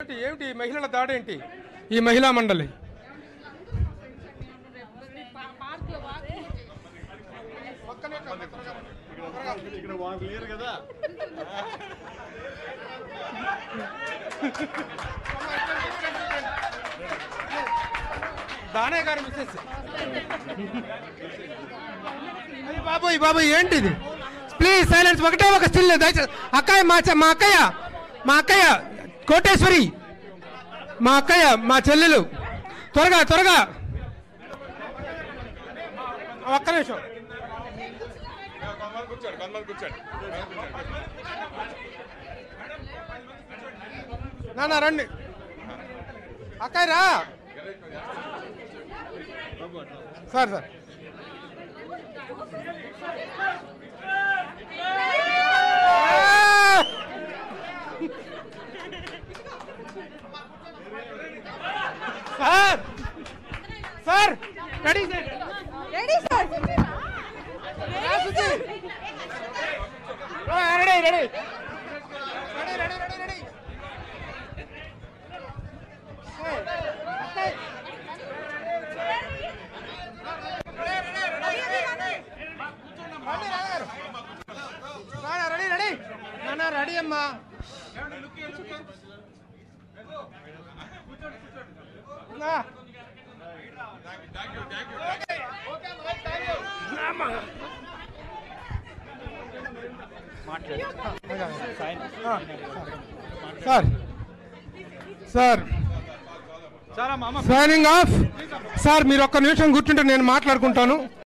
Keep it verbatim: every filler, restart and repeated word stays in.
ఏమిటి మహిళల దాడేంటి ఈ మహిళా మండలి? దానే గారు మిస్సెస్ బాబోయ్ బాబోయ్ ఏంటిది? Please silence. ఒకటే ఒక స్టిల్ దయచేసి. అక్కయ్య మా మా అక్కయ్య మా అక్కయ్య కోటేశ్వరి, మా అక్కయ్య మా చెల్లెలు, త్వరగా త్వరగా ఒక్క నిమిషం. నాన్న రండి. అక్కయ్య రా sir. Sir sir sir ready sir ready sir ready ready ready ready ready ready ready ready నాన్న రెడీ అమ్మా. Sir sir signing off. Sir మీరు ఒక్క నిమిషం కూర్చుంటే నేను మాట్లాడుకుంటాను.